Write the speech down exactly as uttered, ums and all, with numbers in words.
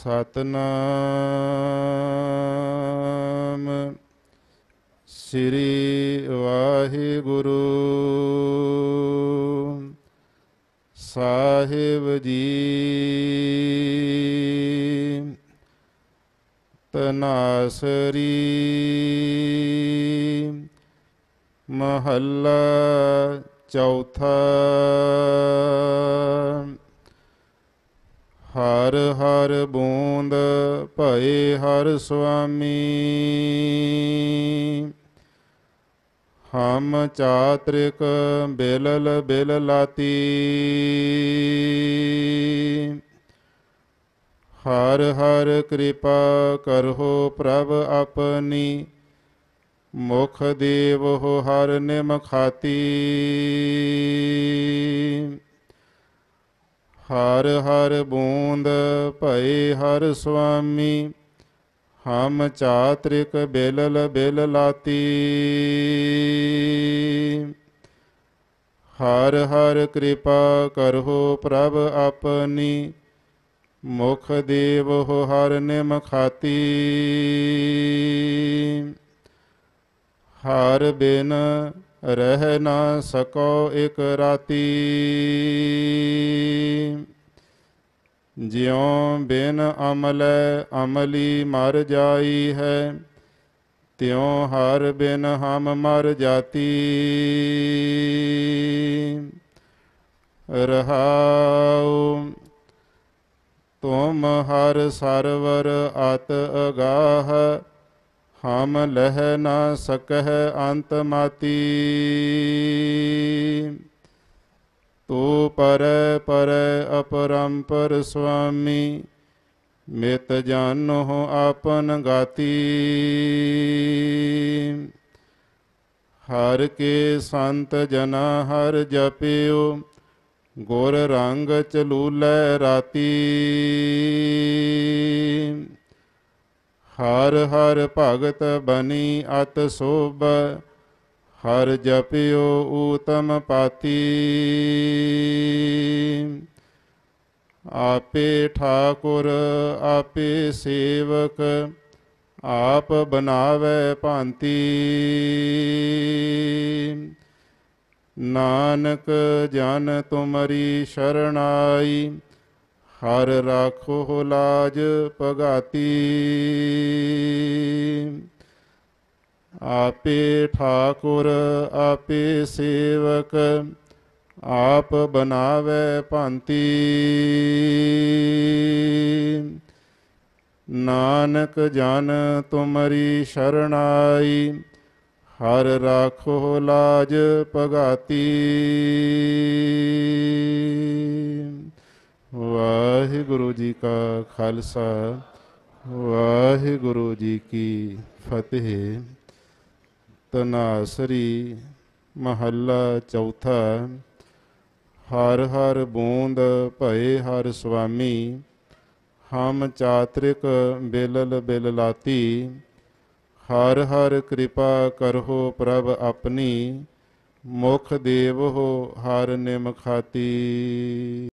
ਸਤਨਾਮ ਸ੍ਰੀ ਵਾਹਿਗੁਰੂ ਸਾਹਿਬ ਜੀ। ਤਨਾਸਰੀ ਮਹੱਲਾ ਚੌਥਾ। ਹਰ ਹਰ ਬੂੰਦ ਭਏ ਹਰ ਸੁਆਮੀ, ਹਮ ਚਾਤ੍ਰਿਕ ਬਿਲਲ ਬਿਲ ਲਾਤੀ। ਹਰ ਹਰ ਕਿਰਪਾ ਕਰਹੁ ਪ੍ਰਭ ਆਪਨੀ, ਮੁਖ ਦੇਵਹੁ ਹਰ ਨਿਮਖਾਤੀ। ਹਰ ਹਰ ਬੂੰਦ ਭਏ ਹਰ ਸੁਆਮੀ, ਹਮ ਚਾਤ੍ਰਿਕ ਬਿਲਲ ਬਿਲ ਲਾਤੀ। ਹਰ ਹਰ ਕਿਰਪਾ ਕਰਹੁ ਪ੍ਰਭ ਆਪਨੀ, ਮੁਖ ਦੇਵਹੁ ਹਰ ਨਿਮਖਾਤੀ। ਹਰ ਬਿਨ ਰਹਿ ਨਾ ਸਕੋ ਇਕ ਰਾਤੀ, ਜਿਉ ਬਿਨ ਅਮਲੈ ਅਮਲੀ ਮਰ ਜਾਈ ਹੈ, ਤਿਉ ਹਰ ਬਿਨ ਹਮ ਮਰ ਜਾਤੀ। ਰਹਾਉ ਤੁਮ ਹਰ ਸਰਵਰ ਅਤ ਅਗਾਹ, ਹਮ ਲਹਿ ਨਾ ਸਕਹਿ ਅੰਤ ਮਾਤੀ। ਤੂ ਪਰੈ ਪਰੈ ਅਪਰੰਪਰ ਸੁਆਮੀ, ਮਿਤ ਜਾਨਹੁ ਆਪਨ ਗਾਤੀ। ਹਰ ਕੇ ਸੰਤ ਜਨਾ ਹਰ ਜਪਿਓ, ਗੁਰ ਰੰਗ ਚਲੂਲੈ ਰਾਤੀ। ਹਰ ਹਰ ਭਗਤ ਬਨੀ ਅਤ ਸੋਭ, ਹਰ ਜਪਿਓ ਊਤਮ ਪਾਤੀ। ਆਪੇ ਠਾਕੁਰ ਆਪੇ ਸੇਵਕ, ਆਪ ਬਨਾਵੈ ਭਾਂਤੀ। ਨਾਨਕ ਜਨ ਤੁਮਰੀ ਸ਼ਰਨਾਈ, ਹਰ ਰਾਖੋ ਲਾਜ ਪਗਾਤੀ। ਆਪੇ ਠਾਕੁਰ ਆਪੇ ਸੇਵਕ, ਆਪ ਬਨਾਵੈ ਭਾਂਤੀ। ਨਾਨਕ ਜਨ ਤੁਮਰੀ ਸ਼ਰਨਾਈ, ਹਰ ਰਾਖੋ ਲਾਜ ਪਗਾਤੀ। ਵਾਹਿਗੁਰੂ ਜੀ ਕਾ ਖਾਲਸਾ, ਵਾਹਿਗੁਰੂ ਜੀ ਕੀ ਫਤਿਹ। ਤਨਾਸਰੀ ਮਹੱਲਾ ਚੌਥਾ। ਹਰ ਹਰ ਬੂੰਦ ਭਏ ਹਰ ਸੁਆਮੀ, ਹਮ ਚਾਤ੍ਰਿਕ ਬਿਲਲ ਬਿਲ ਲਾਤੀ। ਹਰ ਹਰ ਕਿਰਪਾ ਕਰਹੁ ਪ੍ਰਭ ਆਪਨੀ, ਮੁਖ ਦੇਵਹੁ ਹਰ ਨਿਮਖਾਤੀ।